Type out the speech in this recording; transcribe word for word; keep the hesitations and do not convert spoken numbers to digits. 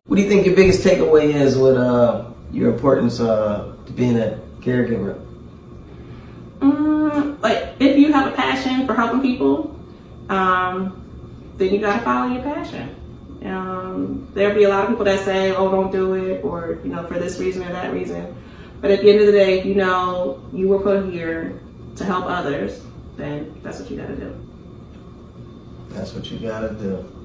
What do you think your biggest takeaway is with uh, your importance uh, to being a caregiver? Mm, like, if you have a passion for helping people, um, then you gotta follow your passion. Um, there'll be a lot of people that say, oh, don't do it, or, you know, for this reason or that reason. But at the end of the day, if you know you were put here to help others, then that's what you gotta do. That's what you gotta do.